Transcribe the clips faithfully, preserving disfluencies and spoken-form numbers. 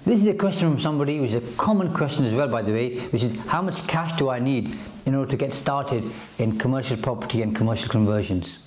This is a question from somebody, which is a common question as well, by the way, which is how much cash do I need in order to get started in commercial property and commercial conversions?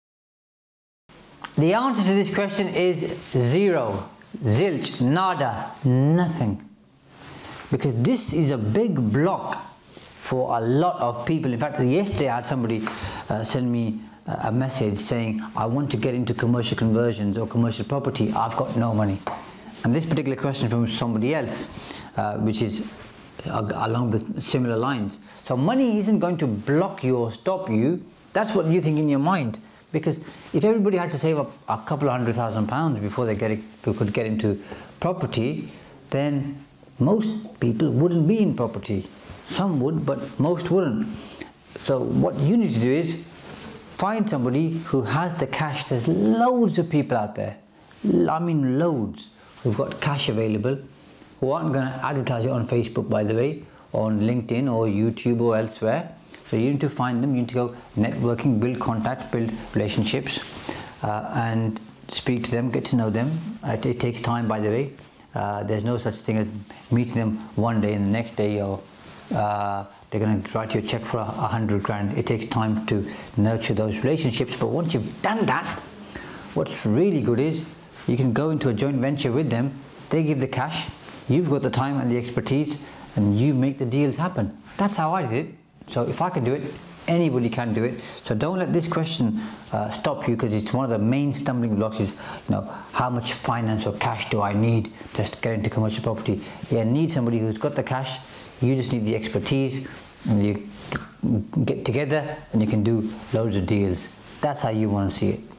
The answer to this question is zero, zilch, nada, nothing. Because this is a big block for a lot of people. In fact, yesterday I had somebody uh, send me a message saying, I want to get into commercial conversions or commercial property, I've got no money. And this particular question from somebody else, uh, which is uh, along the similar lines. So money isn't going to block you or stop you. That's what you think in your mind. Because if everybody had to save up a couple of hundred thousand pounds before they get it, could get into property, then most people wouldn't be in property. Some would, but most wouldn't. So what you need to do is find somebody who has the cash. There's loads of people out there, I mean loads, who've got cash available, who aren't going to advertise it on Facebook, by the way, or on LinkedIn or YouTube or elsewhere. So you need to find them, you need to go networking, build contacts, build relationships, uh, and speak to them, get to know them. It, it takes time, by the way. Uh, there's no such thing as meeting them one day and the next day, or uh, they're going to write you a check for a, a hundred grand. It takes time to nurture those relationships. But once you've done that, what's really good is you can go into a joint venture with them. They give the cash, you've got the time and the expertise, and you make the deals happen. That's how I did it. So if I can do it, anybody can do it. So don't let this question uh, stop you, because it's one of the main stumbling blocks is, you know, how much finance or cash do I need just to get into commercial property? You need somebody who's got the cash, you just need the expertise, and you get together and you can do loads of deals. That's how you want to see it.